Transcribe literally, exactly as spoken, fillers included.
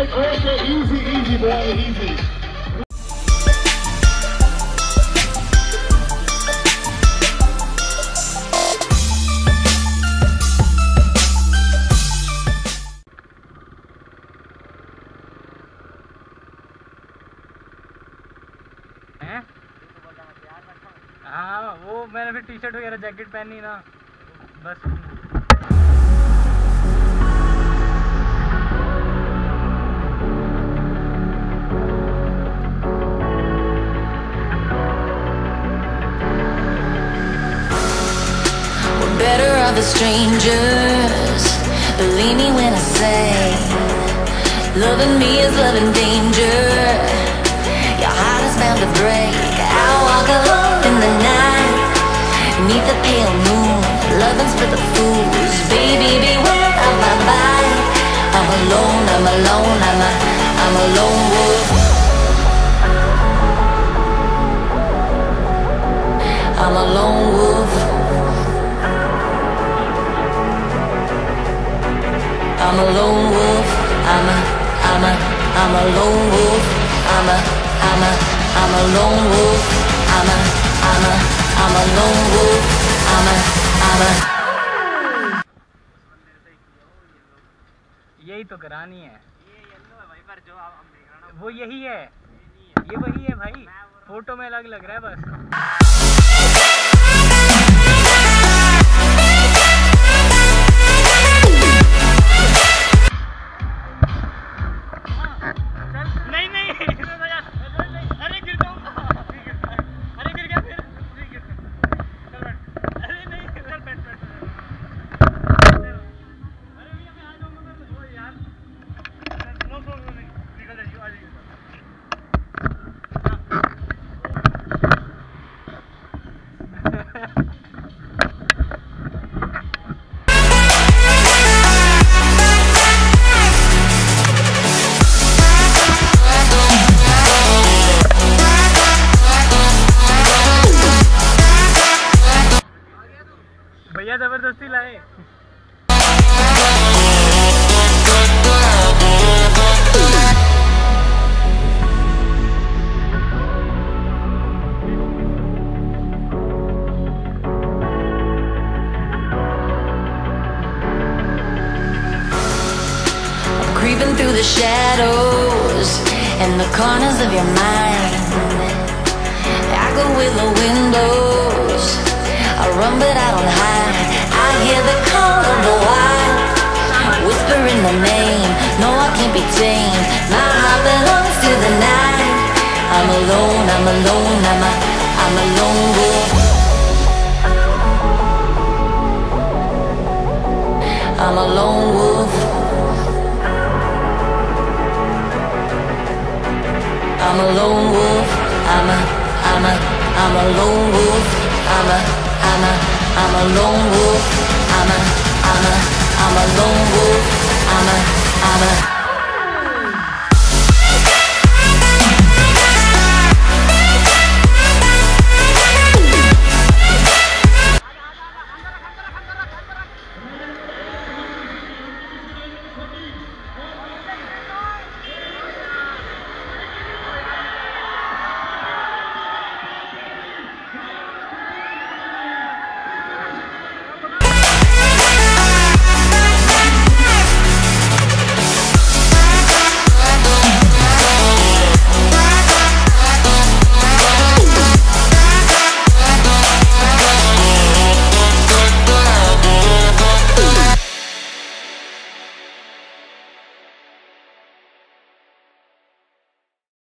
Okay, easy, easy, boy, easy. हाँ वो मैंने फिर टी शर्ट वगैरह जैकेट पहनी ना बस। We're better off as strangers. Believe me when I say, loving me is loving danger. Your heart is bound to break. I walk alone in the night, neath the pale moon. Loving's for the fools. Baby, beware of my bite. I'm alone, I'm alone, I'm a, I'm a lone wolf. I'm a lone wolf. I'm a lone wolf. I'm a, I'm a, I'm a lone wolf. I'm a, I'm a, I'm a lone wolf. I'm a, I'm a, I'm a lone wolf. I'm a, I'm a. यही तो करानी है। ये yellow है भाई, पर जो आप हम देख रहे हैं ना वो यही है। ये वही है भाई, फोटो में अलग लग रहा है बस। भैया जबरदस्ती लाए। Creeping through the shadows and the corners of your mind. I go with the windows. I run but I don't hide. I hear the call of the wild, whispering the name. No, I can't be tamed. My heart belongs to the night. I'm alone, I'm alone, I'm a, I'm a lone wolf. I'm a lone wolf. I'm a lone wolf. I'm a, I'm a, I'm a lone wolf. I'm a, I'm a, I'm a lone wolf. I'm a, I'm a, I'm a lone wolf. I'm a, I'm a